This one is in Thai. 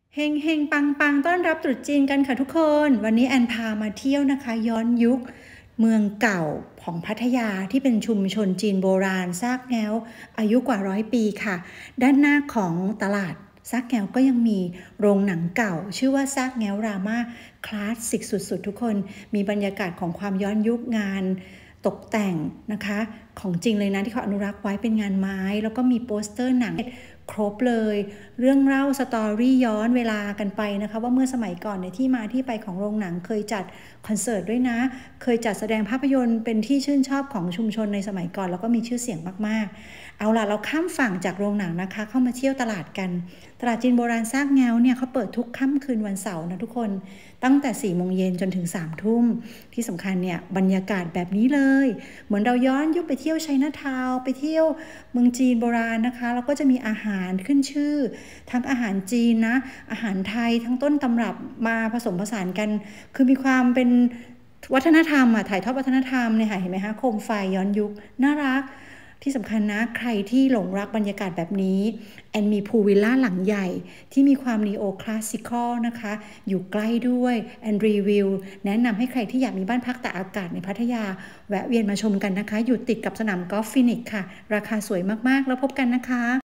เฮงเฮงปังปังต้อนรับตรุษจีนกันค่ะทุกคนวันนี้แอนพามาเที่ยวนะคะย้อนยุคเมืองเก่าของพัทยาที่เป็นชุมชนจีนโบราณซากแง้วอายุกว่า100 ปีค่ะด้านหน้าของตลาดซากแง้วก็ยังมีโรงหนังเก่าชื่อว่าซากแง้วรามาคลาสสิกสุดๆทุกคนมีบรรยากาศของความย้อนยุคงานตกแต่งนะคะของจริงเลยนะที่เขาอนุรักษ์ไว้เป็นงานไม้แล้วก็มีโปสเตอร์หนังครบเลยเรื่องเล่าสตอรี่ย้อนเวลากันไปนะคะว่าเมื่อสมัยก่อนเนี่ยที่มาที่ไปของโรงหนังเคยจัดคอนเสิร์ตด้วยนะเคยจัดแสดงภาพยนตร์เป็นที่ชื่นชอบของชุมชนในสมัยก่อนแล้วก็มีชื่อเสียงมากๆเอาล่ะเราข้ามฝั่งจากโรงหนังนะคะเข้ามาเที่ยวตลาดกันตลาดจีนโบราณซากแง้วเนี่ยเขาเปิดทุกค่ำคืนวันเสาร์นะทุกคนตั้งแต่4 โมงเย็นจนถึง3 ทุ่มที่สำคัญเนี่ยบรรยากาศแบบนี้เลยเหมือนเราย้อนยุคไปเที่ยวไชน่าทาวน์ไปเที่ยวเมืองจีนโบราณนะคะแล้วก็จะมีอาหารขึ้นชื่อทั้งอาหารจีนนะอาหารไทยทั้งต้นตำรับมาผสมผสานกันคือมีความเป็นวัฒนธรรมถ่ายทอดวัฒนธรรมเนี่ยค่ะเห็นไหมคะโคมไฟย้อนยุคน่ารักที่สำคัญนะใครที่หลงรักบรรยากาศแบบนี้แอนมีพูลวิลล่าหลังใหญ่ที่มีความนีโอคลาสสิคอลนะคะอยู่ใกล้ด้วยแอนรีวิวแนะนำให้ใครที่อยากมีบ้านพักตากอากาศในพัทยาแวะเวียนมาชมกันนะคะอยู่ติดกับสนามกอล์ฟฟินิกส์ค่ะราคาสวยมากๆแล้วพบกันนะคะ